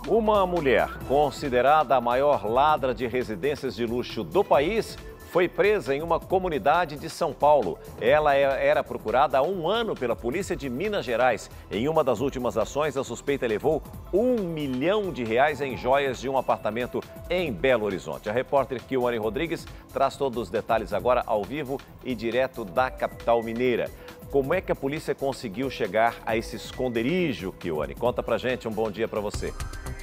Uma mulher, considerada a maior ladra de residências de luxo do país, foi presa em uma comunidade de São Paulo. Ela era procurada há um ano pela polícia de Minas Gerais. Em uma das últimas ações, a suspeita levou R$ 1 milhão em joias de um apartamento em Belo Horizonte. A repórter Kiwane Rodrigues traz todos os detalhes agora ao vivo e direto da capital mineira. Como é que a polícia conseguiu chegar a esse esconderijo, Kiwane? Conta pra gente, um bom dia pra você.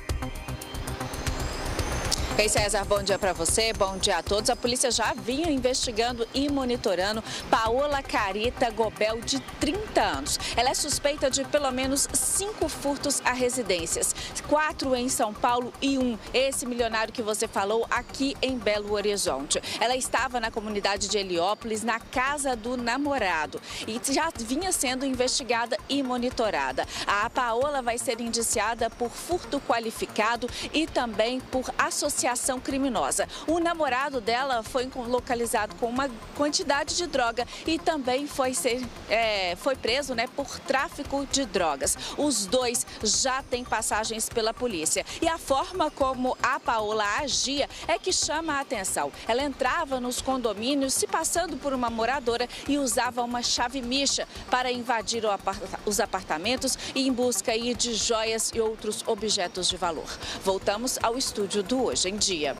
Ei, César, bom dia para você, bom dia a todos. A polícia já vinha investigando e monitorando Paola Carita Gobel, de 30 anos. Ela é suspeita de pelo menos 5 furtos a residências, 4 em São Paulo e 1, esse milionário que você falou, aqui em Belo Horizonte. Ela estava na comunidade de Heliópolis, na casa do namorado, e já vinha sendo investigada e monitorada. A Paola vai ser indiciada por furto qualificado e também por associação criminosa. O namorado dela foi localizado com uma quantidade de droga e também foi preso, por tráfico de drogas. Os dois já têm passagens pela polícia. E a forma como a Paola agia é que chama a atenção. Ela entrava nos condomínios se passando por uma moradora e usava uma chave micha para invadir os apartamentos e em busca de joias e outros objetos de valor. Voltamos ao estúdio do Hoje em Dia.